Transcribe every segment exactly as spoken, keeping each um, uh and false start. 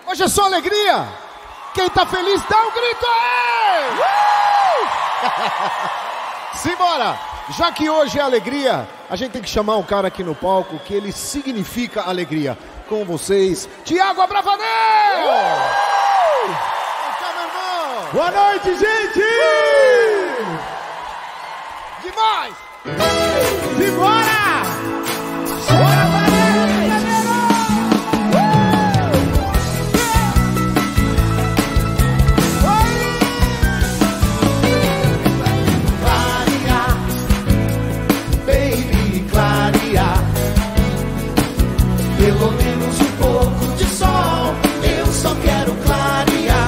Hoje é só alegria. Quem tá feliz, dá um grito aí! Uh! Simbora! Já que hoje é alegria, a gente tem que chamar um cara aqui no palco que ele significa alegria. Com vocês, Thiago Abravanel! Uh! Cá, meu irmão! Boa noite, gente! Uh! Demais! Simbora! Pelo menos um pouco de sol, eu só quero clarear.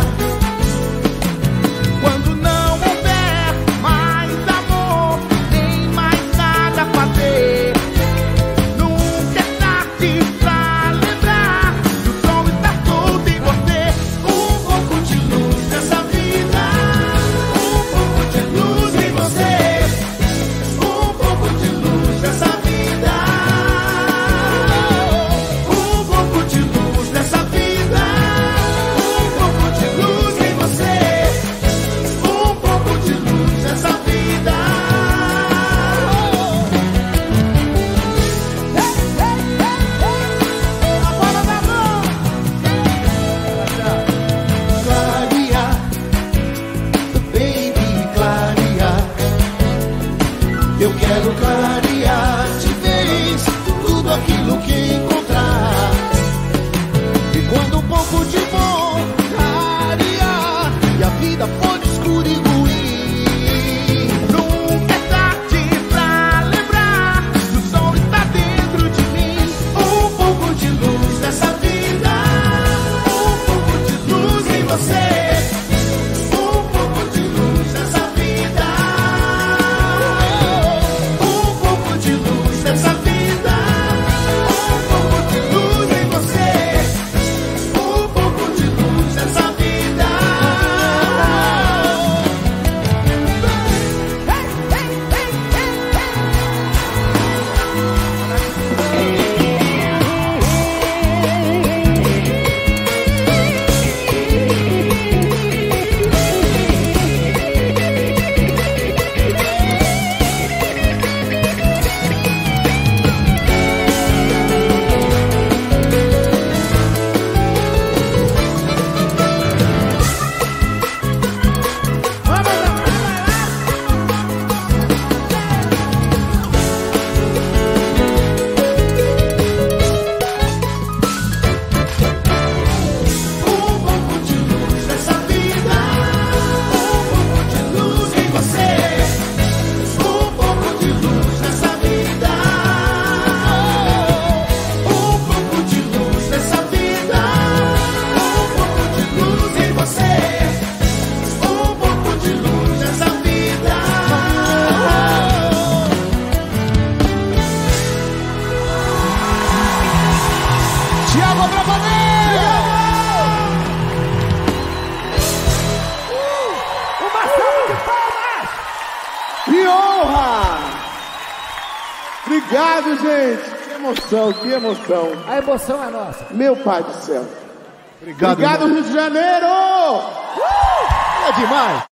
Quando não houver mais amor, nem mais nada a fazer, nunca é tarde pra lembrar que o sol está todo em você. Um pouco de luz nessa vida, um pouco de luz em você, um pouco de luz nessa vida. Eu quero clarear de vez tudo aquilo que encontrar. E quando um pouco de bom clarear e a vida for escura e ruim, nunca é tarde pra lembrar que o sol está dentro de mim. Um pouco de luz nessa vida, um pouco de luz em você. Thiago Abravanel! Uh, uma salva de palmas! Que honra! Obrigado, gente! Que emoção, que emoção! A emoção é nossa. Meu pai do céu! Obrigado, Obrigado, irmão. Rio de Janeiro! Uh! É demais!